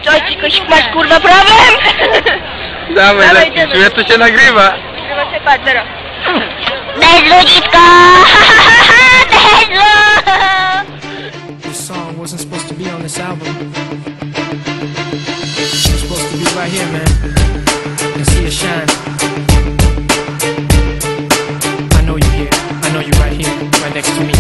Coś masz kurwa problem? Dawaj, lecisz, jak to się nagrywa. Nagrywa się, patrz, zero. Bez ludzisko! Bez lu! This song wasn't supposed to be on this album. It was supposed to be right here, man. And see it shine. I know you're here. I know you're right here, right next to me.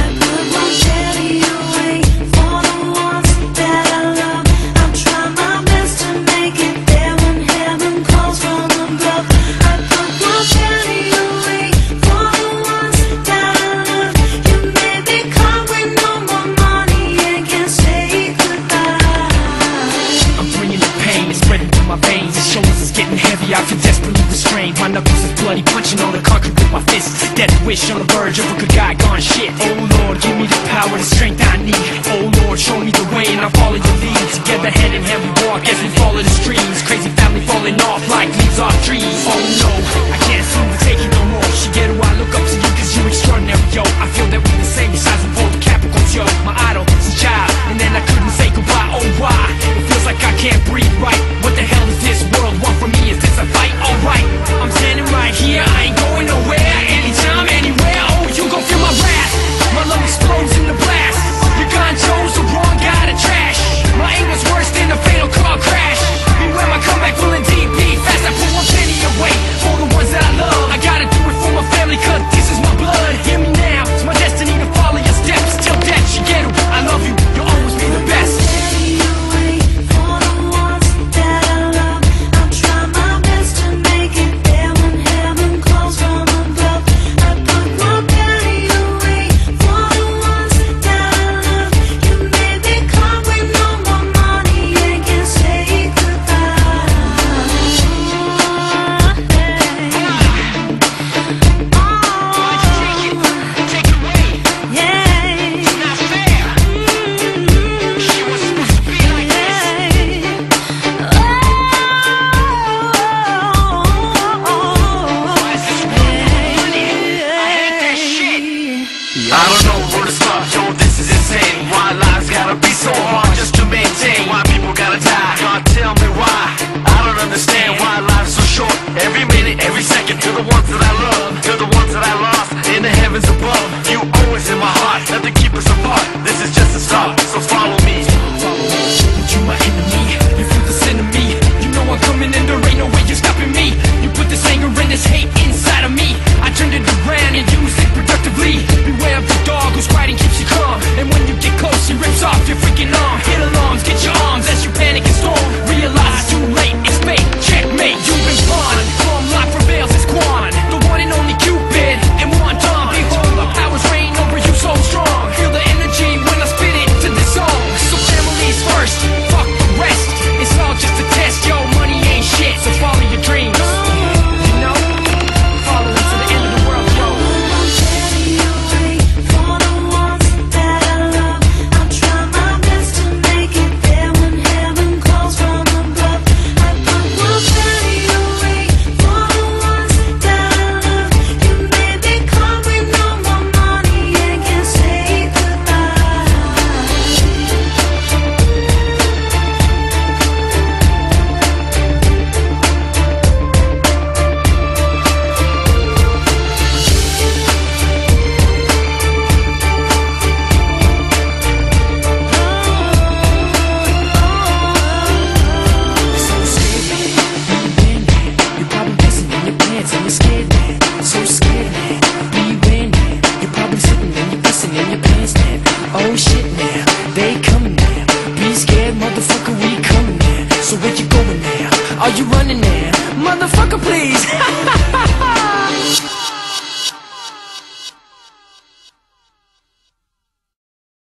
I feel desperately restrained. My knuckles is bloody, punching on the concrete with my fists. Death wish on the verge of a good guy gone shit. Oh Lord, give me the power, the strength I need. Oh Lord, show me the way and I'll follow your lead. Together, hand in hand, we